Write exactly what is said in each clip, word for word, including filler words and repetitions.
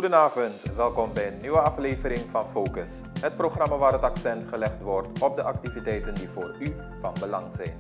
Goedenavond, welkom bij een nieuwe aflevering van Focus. Het programma waar het accent gelegd wordt op de activiteiten die voor u van belang zijn.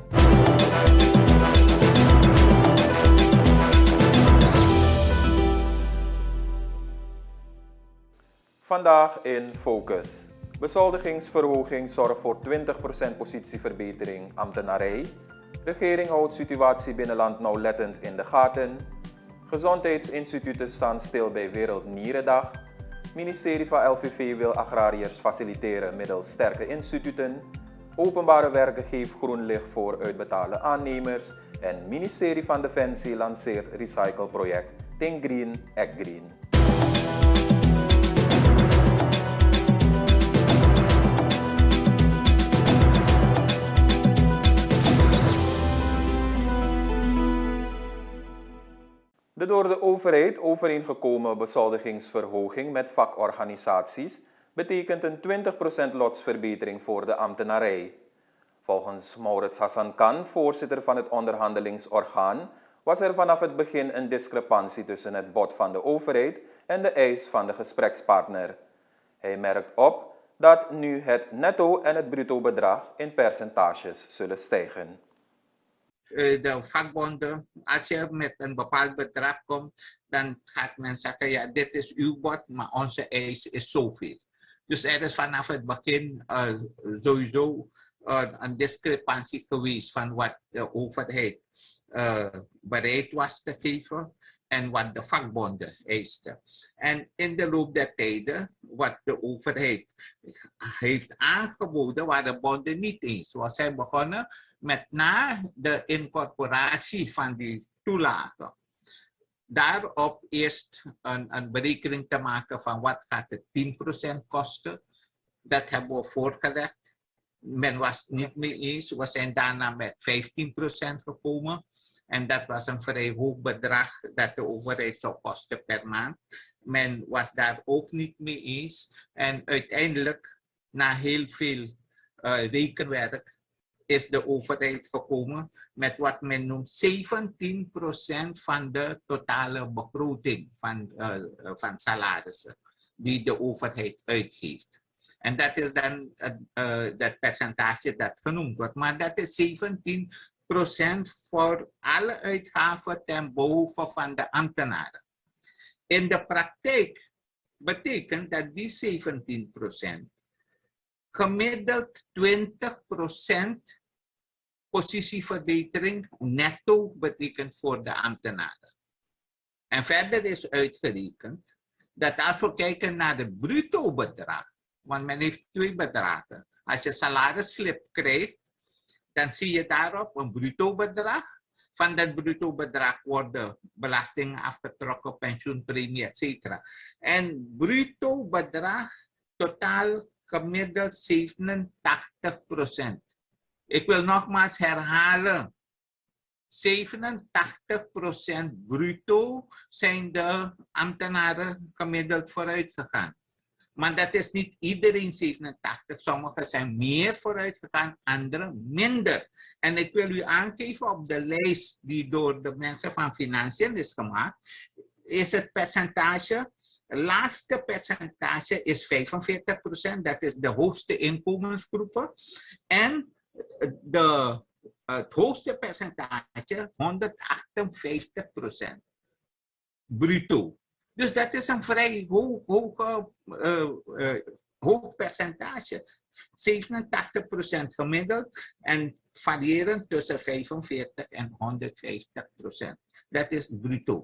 Vandaag in Focus. Bezoldigingsverhoging zorgt voor twintig procent positieverbetering ambtenarij. Regering houdt situatie binnenland nauwlettend in de gaten. Gezondheidsinstituten staan stil bij Wereldnierendag. Ministerie van L V V wil agrariërs faciliteren middels sterke instituten. Openbare werken geeft groen licht voor uitbetalen aannemers. En ministerie van Defensie lanceert recycleproject Think Green, Act Green. De door de overheid overeengekomen bezoldigingsverhoging met vakorganisaties betekent een twintig procent lotsverbetering voor de ambtenarij. Volgens Maurits Hassan Khan, voorzitter van het onderhandelingsorgaan, was er vanaf het begin een discrepantie tussen het bod van de overheid en de eis van de gesprekspartner. Hij merkt op dat nu het netto en het bruto bedrag in percentages zullen stijgen. De vakbonden, als je met een bepaald bedrag komt, dan gaat men zeggen, ja, dit is uw bod, maar onze eis is zoveel. Dus er is vanaf het begin uh, sowieso uh, een discrepantie geweest van wat de overheid uh, bereid was te geven en wat de vakbonden eisten. En in de loop der tijden, wat de overheid heeft aangeboden, waar de bonden niet eens. Want zij begonnen met na de incorporatie van die toelagen. Daarop eerst een, een berekening te maken van wat gaat het tien procent kosten. Dat hebben we voorgelegd. Men was het niet mee eens. We zijn daarna met vijftien procent gekomen. En dat was een vrij hoog bedrag dat de overheid zou kosten per maand. Men was daar ook niet mee eens. En uiteindelijk, na heel veel uh, rekenwerk, is de overheid gekomen met wat men noemt zeventien procent van de totale begroting van, uh, van salarissen die de overheid uitgeeft. En dat is dan uh, uh, dat percentage dat genoemd wordt. Maar dat is zeventien procent voor alle uitgaven ten behoeve van de ambtenaren. In de praktijk betekent dat die zeventien procent gemiddeld twintig procent positieverbetering netto betekent voor de ambtenaren. En verder is uitgerekend dat als we kijken naar de bruto bedrag, want men heeft twee bedragen. Als je salarisslip krijgt, dan zie je daarop een bruto bedrag. Van dat bruto bedrag worden belastingen afgetrokken, pensioenpremie, et cetera. En bruto bedrag totaal gemiddeld zevenentachtig procent. Ik wil nogmaals herhalen. zevenentachtig procent bruto zijn de ambtenaren gemiddeld vooruit gegaan. Maar dat is niet iedereen zevenentachtig. Sommigen zijn meer vooruit gegaan, anderen minder. En ik wil u aangeven op de lijst die door de mensen van Financiën is gemaakt, is het percentage, het laagste percentage is vijfenveertig procent. Dat is de hoogste inkomensgroepen. En de, het hoogste percentage, honderdachtenvijftig procent. Bruto. Dus dat is een vrij hoog, hoog, uh, uh, hoog percentage. zevenentachtig procent gemiddeld en variërend tussen vijfenveertig en honderdvijftig procent. Dat is bruto.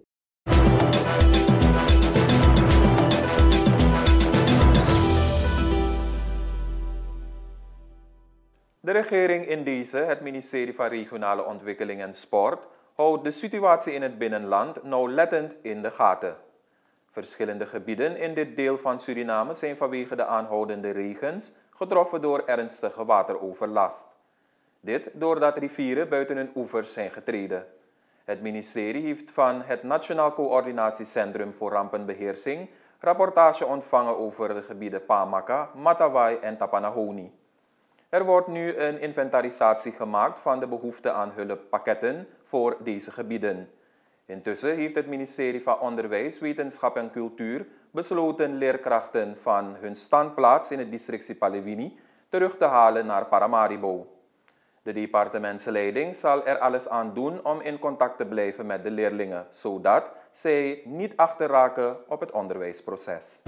De regering in deze, het ministerie van Regionale Ontwikkeling en Sport, houdt de situatie in het binnenland nauwlettend in de gaten. Verschillende gebieden in dit deel van Suriname zijn vanwege de aanhoudende regens getroffen door ernstige wateroverlast. Dit doordat rivieren buiten hun oevers zijn getreden. Het ministerie heeft van het Nationaal Coördinatiecentrum voor Rampenbeheersing rapportage ontvangen over de gebieden Pamaka, Matawai en Tapanahoni. Er wordt nu een inventarisatie gemaakt van de behoefte aan hulppakketten voor deze gebieden. Intussen heeft het ministerie van Onderwijs, Wetenschap en Cultuur besloten leerkrachten van hun standplaats in het district Palevini terug te halen naar Paramaribo. De departementsleiding zal er alles aan doen om in contact te blijven met de leerlingen, zodat zij niet achterraken op het onderwijsproces.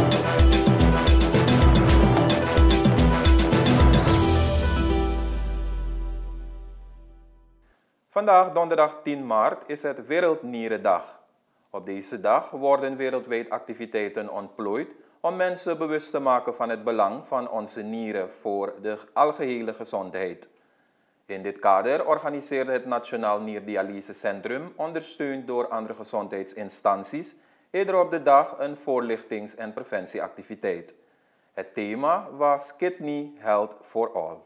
Vandaag, donderdag tien maart, is het Wereldnierendag. Op deze dag worden wereldwijd activiteiten ontplooid om mensen bewust te maken van het belang van onze nieren voor de algehele gezondheid. In dit kader organiseerde het Nationaal Nierdialysecentrum, ondersteund door andere gezondheidsinstanties, eerder op de dag een voorlichtings- en preventieactiviteit. Het thema was Kidney Health for All.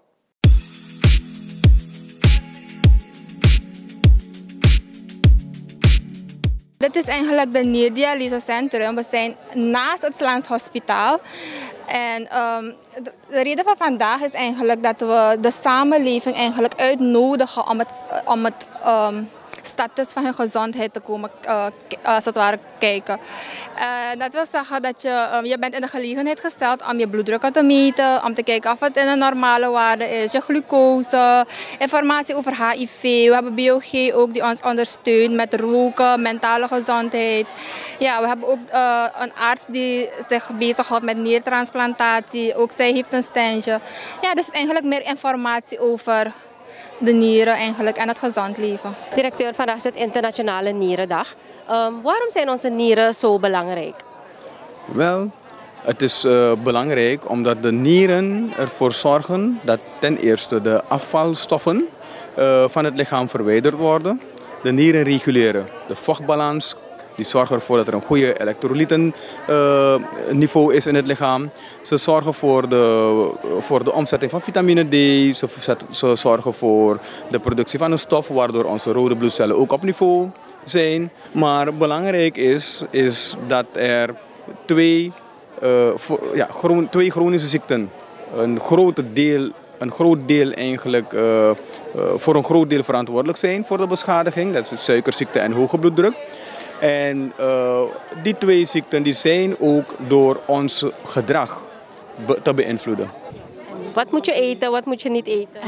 Dit is eigenlijk de Nierdialysecentrum. We zijn naast het Slaans Hospitaal. En um, de, de reden van vandaag is eigenlijk dat we de samenleving eigenlijk uitnodigen om het, om het um, status van hun gezondheid te komen uh, als het ware kijken. Uh, dat wil zeggen dat je, um, je bent in de gelegenheid gesteld om je bloeddruk te meten, om te kijken of het in een normale waarde is, je glucose, informatie over H I V. We hebben B O G ook die ons ondersteunt met roken, mentale gezondheid. Ja, we hebben ook uh, een arts die zich bezighoudt met niertransplantatie. Ook zij heeft een standje. Ja, dus eigenlijk meer informatie over de nieren eigenlijk en het gezond leven. Directeur, vandaag is het Internationale Nierendag. Um, waarom zijn onze nieren zo belangrijk? Wel, het is uh, belangrijk omdat de nieren ervoor zorgen dat ten eerste de afvalstoffen uh, van het lichaam verwijderd worden. De nieren reguleren de vochtbalans. Die zorgen ervoor dat er een goede elektrolytenniveau uh, is in het lichaam. Ze zorgen voor de, voor de omzetting van vitamine D. Ze, ze zorgen voor de productie van een stof waardoor onze rode bloedcellen ook op niveau zijn. Maar belangrijk is, is dat er twee, uh, voor, ja, chron, twee chronische ziekten een, grote deel, een groot deel eigenlijk, uh, uh, voor een groot deel verantwoordelijk zijn voor de beschadiging. Dat is suikerziekte en hoge bloeddruk. En uh, die twee ziekten die zijn ook door ons gedrag be te beïnvloeden. Wat moet je eten, wat moet je niet eten?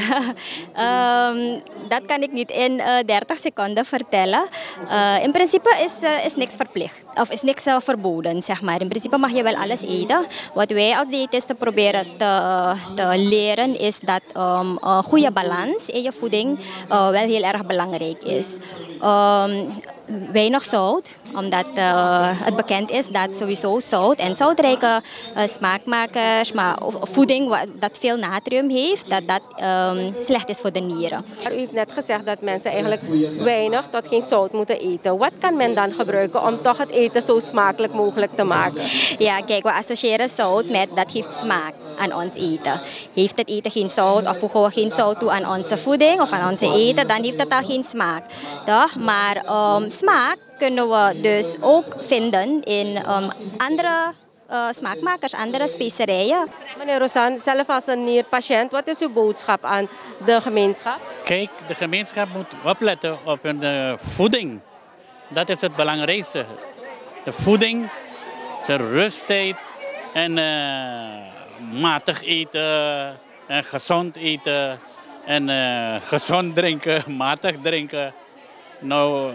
um, dat kan ik niet in uh, dertig seconden vertellen. Uh, in principe is, uh, is niks verplicht, of is niks uh, verboden, zeg maar. In principe mag je wel alles eten. Wat wij als diëtisten proberen te, te leren is dat um, een goede balans in je voeding uh, wel heel erg belangrijk is. Um, weinig zout, omdat uh, het bekend is dat sowieso zout en zoutrijke uh, smaakmakers, maar voeding dat veel natrium heeft, dat dat um, slecht is voor de nieren. U heeft net gezegd dat mensen eigenlijk weinig tot geen zout moeten eten. Wat kan men dan gebruiken om toch het eten zo smakelijk mogelijk te maken? Ja, kijk, we associëren zout met dat geeft smaak aan ons eten. Heeft het eten geen zout of voegen we geen zout toe aan onze voeding of aan onze eten, dan heeft het al geen smaak. Toch? Maar um, smaak kunnen we dus ook vinden in um, andere uh, smaakmakers, andere specerijen. Meneer Rosan, zelf als een nierpatiënt, wat is uw boodschap aan de gemeenschap? Kijk, de gemeenschap moet opletten op hun uh, voeding. Dat is het belangrijkste. De voeding, zijn rusttijd en uh, matig eten en gezond eten en uh, gezond drinken, matig drinken. Nou,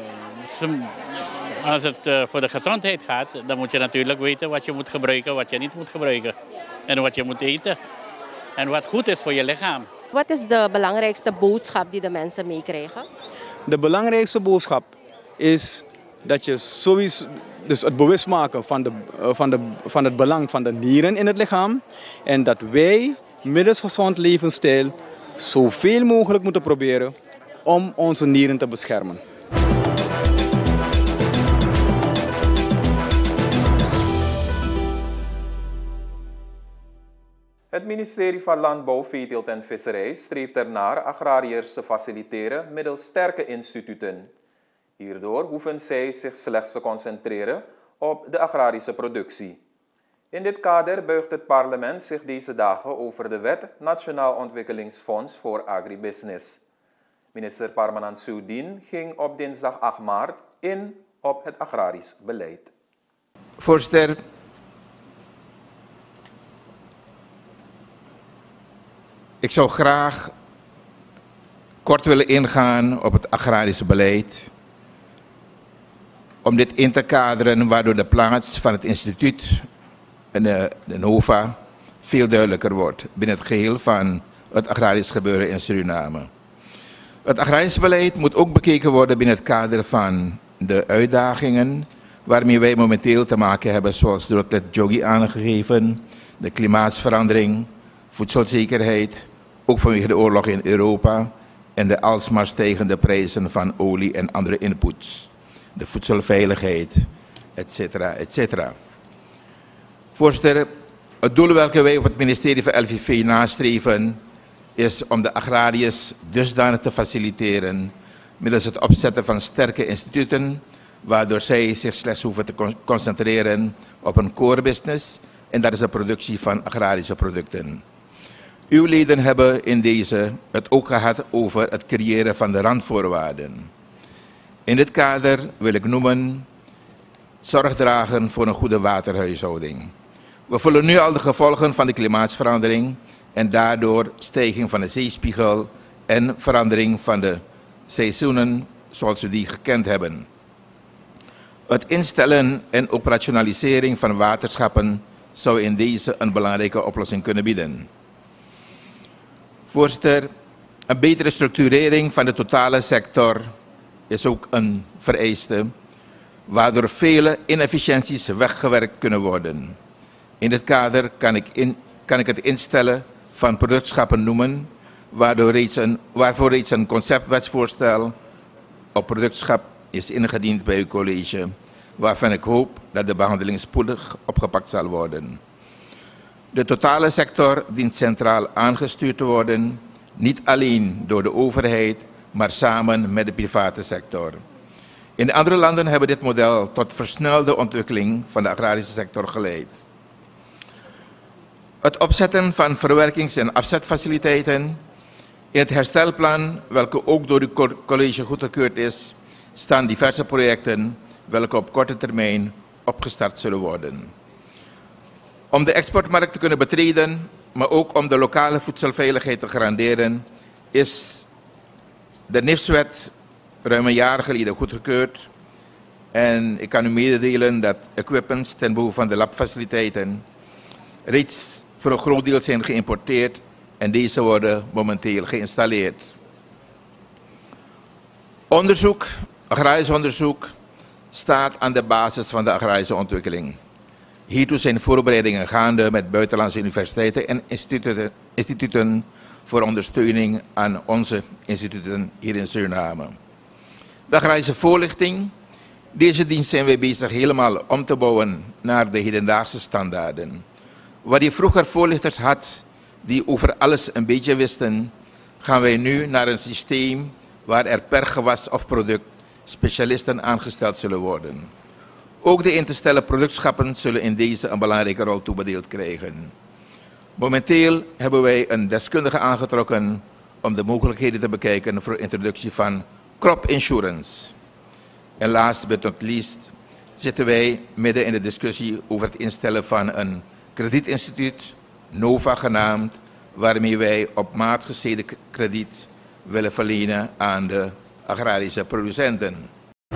als het uh, voor de gezondheid gaat, dan moet je natuurlijk weten wat je moet gebruiken, wat je niet moet gebruiken. En wat je moet eten. En wat goed is voor je lichaam. Wat is de belangrijkste boodschap die de mensen meekrijgen? De belangrijkste boodschap is dat je sowieso, dus het bewust maken van, de, van, de, van het belang van de nieren in het lichaam. En dat wij middels gezond levensstijl zoveel mogelijk moeten proberen om onze nieren te beschermen. Het ministerie van Landbouw, Veeteelt en Visserij streeft ernaar agrariërs te faciliteren middels sterke instituten. Hierdoor hoeven zij zich slechts te concentreren op de agrarische productie. In dit kader buigt het parlement zich deze dagen over de wet Nationaal Ontwikkelingsfonds voor Agribusiness. Minister Parmanand Soudien ging op dinsdag acht maart in op het agrarisch beleid. Voorzitter, ik zou graag kort willen ingaan op het agrarische beleid, om dit in te kaderen waardoor de plaats van het instituut en de, de NOVA veel duidelijker wordt binnen het geheel van het agrarisch gebeuren in Suriname. Het agrarisch beleid moet ook bekeken worden binnen het kader van de uitdagingen waarmee wij momenteel te maken hebben, zoals door het Jogi aangegeven, de klimaatsverandering, voedselzekerheid, ook vanwege de oorlog in Europa en de alsmaar stijgende prijzen van olie en andere inputs, de voedselveiligheid, et cetera, et cetera. Voorzitter, het doel welke wij op het ministerie van L V V nastreven is om de agrariërs dusdanig te faciliteren middels het opzetten van sterke instituten, waardoor zij zich slechts hoeven te concentreren op een core business, en dat is de productie van agrarische producten. Uw leden hebben in deze het ook gehad over het creëren van de randvoorwaarden. In dit kader wil ik noemen zorg dragen voor een goede waterhuishouding. We voelen nu al de gevolgen van de klimaatsverandering en daardoor stijging van de zeespiegel en verandering van de seizoenen zoals we die gekend hebben. Het instellen en operationalisering van waterschappen zou in deze een belangrijke oplossing kunnen bieden. Voorzitter, een betere structurering van de totale sector is ook een vereiste, waardoor vele inefficiënties weggewerkt kunnen worden. In dit kader kan ik, in, kan ik het instellen van productschappen noemen, waardoor reeds een, waarvoor reeds een conceptwetsvoorstel op productschap is ingediend bij uw college, waarvan ik hoop dat de behandeling spoedig opgepakt zal worden. De totale sector dient centraal aangestuurd te worden, niet alleen door de overheid, maar samen met de private sector. In andere landen hebben dit model tot versnelde ontwikkeling van de agrarische sector geleid. Het opzetten van verwerkings- en afzetfaciliteiten. In het herstelplan, welke ook door uw college goedgekeurd is, staan diverse projecten welke op korte termijn opgestart zullen worden. Om de exportmarkt te kunnen betreden, maar ook om de lokale voedselveiligheid te garanderen, is de N I F S-wet ruim een jaar geleden goedgekeurd. En ik kan u mededelen dat equipments ten behoeve van de labfaciliteiten reeds voor een groot deel zijn geïmporteerd en deze worden momenteel geïnstalleerd. Onderzoek, agrarisch onderzoek, staat aan de basis van de agrarische ontwikkeling. Hiertoe zijn voorbereidingen gaande met buitenlandse universiteiten en instituten, instituten voor ondersteuning aan onze instituten hier in Suriname. De agrarische voorlichting. Deze dienst zijn wij bezig helemaal om te bouwen naar de hedendaagse standaarden. Waar je vroeger voorlichters had die over alles een beetje wisten, gaan wij nu naar een systeem waar er per gewas of product specialisten aangesteld zullen worden. Ook de in te stellen productschappen zullen in deze een belangrijke rol toebedeeld krijgen. Momenteel hebben wij een deskundige aangetrokken om de mogelijkheden te bekijken voor de introductie van crop insurance. En last but not least zitten wij midden in de discussie over het instellen van een kredietinstituut, NOVA genaamd, waarmee wij op maat gesneden krediet willen verlenen aan de agrarische producenten.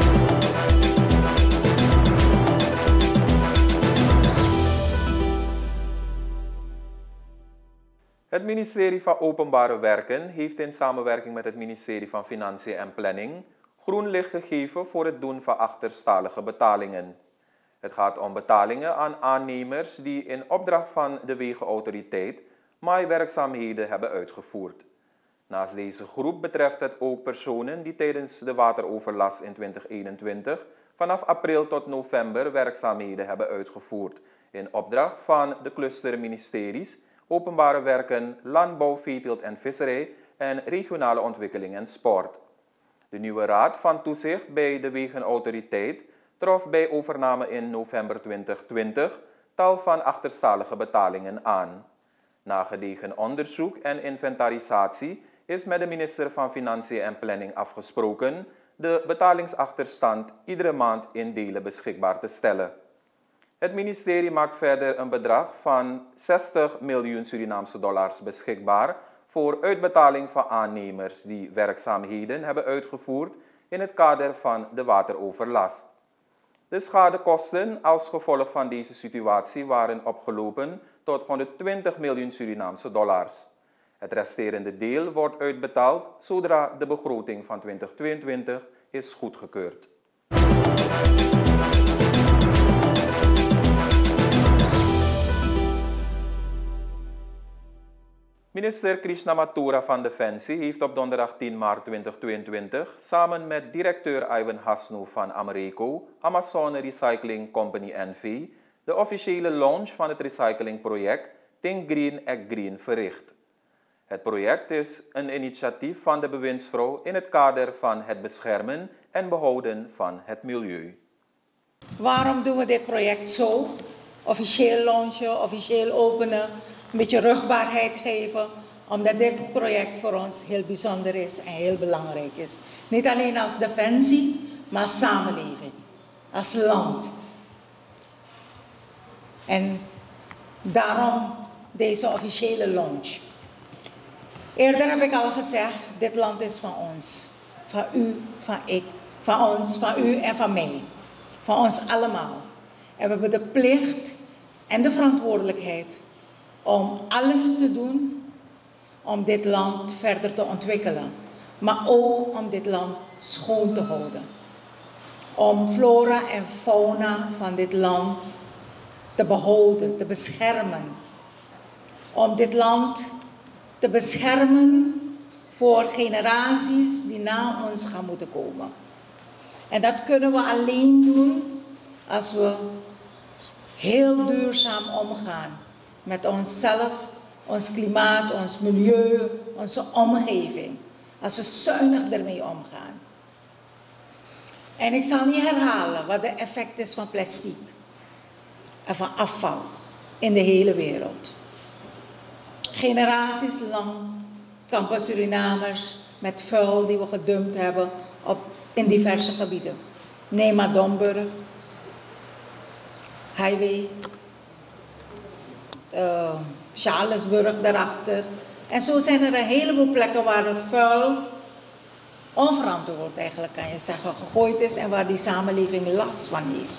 Het ministerie van Openbare Werken heeft in samenwerking met het ministerie van Financiën en Planning groen licht gegeven voor het doen van achterstallige betalingen. Het gaat om betalingen aan aannemers die in opdracht van de Wegenautoriteit maaiwerkzaamheden hebben uitgevoerd. Naast deze groep betreft het ook personen die tijdens de wateroverlast in twintig eenentwintig vanaf april tot november werkzaamheden hebben uitgevoerd in opdracht van de clusterministeries Openbare Werken, Landbouw, Veeteelt en Visserij en Regionale Ontwikkeling en Sport. De nieuwe Raad van Toezicht bij de Wegenautoriteit trof bij overname in november twintig twintig tal van achterstallige betalingen aan. Na gedegen onderzoek en inventarisatie is met de minister van Financiën en Planning afgesproken de betalingsachterstand iedere maand in delen beschikbaar te stellen. Het ministerie maakt verder een bedrag van zestig miljoen Surinaamse dollars beschikbaar voor uitbetaling van aannemers die werkzaamheden hebben uitgevoerd in het kader van de wateroverlast. De schadekosten als gevolg van deze situatie waren opgelopen tot honderdtwintig miljoen Surinaamse dollars. Het resterende deel wordt uitbetaald zodra de begroting van twintig tweeëntwintig is goedgekeurd. Minister Krishna Mathura van Defensie heeft op donderdag tien maart tweeduizend tweeëntwintig samen met directeur Ivan Hasnu van Amereco, Amazon Recycling Company N V, de officiële launch van het recyclingproject Think Green Act Green verricht. Het project is een initiatief van de bewindsvrouw in het kader van het beschermen en behouden van het milieu. Waarom doen we dit project zo? Officieel launchen, officieel openen, een beetje rugbaarheid geven, omdat dit project voor ons heel bijzonder is en heel belangrijk is. Niet alleen als defensie, maar als samenleving, als land. En daarom deze officiële launch. Eerder heb ik al gezegd, dit land is van ons. Van u, van ik, van ons, van u en van mij. Van ons allemaal. En we hebben de plicht en de verantwoordelijkheid om alles te doen om dit land verder te ontwikkelen. Maar ook om dit land schoon te houden. Om flora en fauna van dit land te behouden, te beschermen. Om dit land te beschermen voor generaties die na ons gaan moeten komen. En dat kunnen we alleen doen als we heel duurzaam omgaan met onszelf, ons klimaat, ons milieu, onze omgeving. Als we zuinig ermee omgaan. En ik zal niet herhalen wat de effect is van plastic en van afval in de hele wereld. Generaties lang kampen Surinamers met vuil die we gedumpt hebben op, in diverse gebieden. Neem maar Domburg, Highway, uh, Charlesburg daarachter. En zo zijn er een heleboel plekken waar het vuil onverantwoord eigenlijk, kan je zeggen, gegooid is en waar die samenleving last van heeft.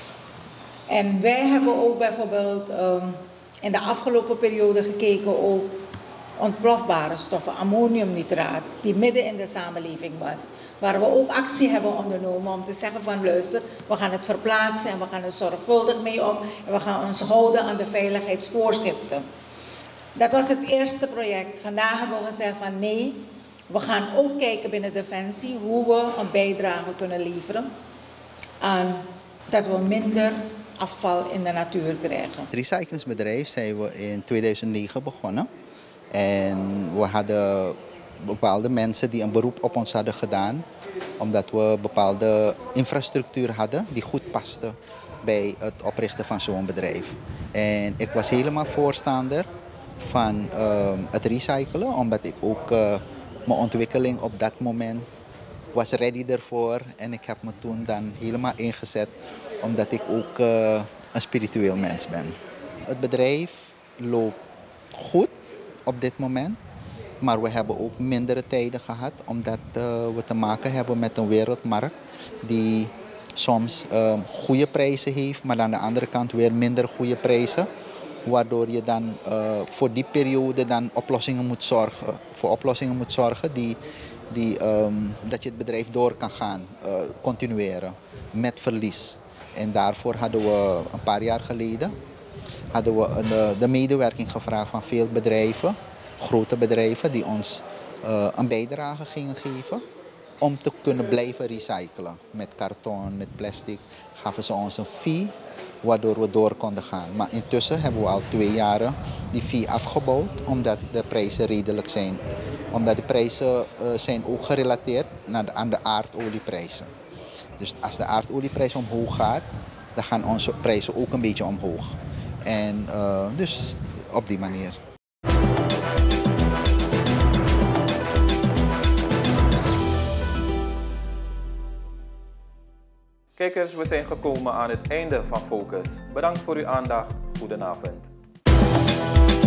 En wij hebben ook bijvoorbeeld um, in de afgelopen periode gekeken ook ontplofbare stoffen, ammoniumnitraat, die midden in de samenleving was. Waar we ook actie hebben ondernomen om te zeggen van luister, we gaan het verplaatsen en we gaan er zorgvuldig mee om en we gaan ons houden aan de veiligheidsvoorschriften. Dat was het eerste project. Vandaag hebben we gezegd van nee, we gaan ook kijken binnen Defensie hoe we een bijdrage kunnen leveren aan dat we minder afval in de natuur krijgen. Het recyclingsbedrijf zijn we in tweeduizend negen begonnen. En we hadden bepaalde mensen die een beroep op ons hadden gedaan. Omdat we bepaalde infrastructuur hadden die goed paste bij het oprichten van zo'n bedrijf. En ik was helemaal voorstander van uh, het recyclen. Omdat ik ook uh, mijn ontwikkeling op dat moment was ready ervoor. En ik heb me toen dan helemaal ingezet. Omdat ik ook uh, een spiritueel mens ben. Het bedrijf loopt goed op dit moment. Maar we hebben ook mindere tijden gehad. Omdat uh, we te maken hebben met een wereldmarkt die soms uh, goede prijzen heeft. Maar aan de andere kant weer minder goede prijzen. Waardoor je dan uh, voor die periode dan oplossingen moet zorgen. Voor oplossingen moet zorgen die, die, um, dat je het bedrijf door kan gaan. Uh, continueren met verlies. En daarvoor hadden we een paar jaar geleden hadden we de, de medewerking gevraagd van veel bedrijven, grote bedrijven, die ons uh, een bijdrage gingen geven om te kunnen blijven recyclen. Met karton, met plastic gaven ze ons een fee, waardoor we door konden gaan. Maar intussen hebben we al twee jaren die fee afgebouwd, omdat de prijzen redelijk zijn. Omdat de prijzen uh, zijn ook gerelateerd naar de, aan de aardolieprijzen. Dus als de aardolieprijs omhoog gaat, dan gaan onze prijzen ook een beetje omhoog. En uh, dus op die manier. Kijkers, we zijn gekomen aan het einde van Focus. Bedankt voor uw aandacht. Goedenavond.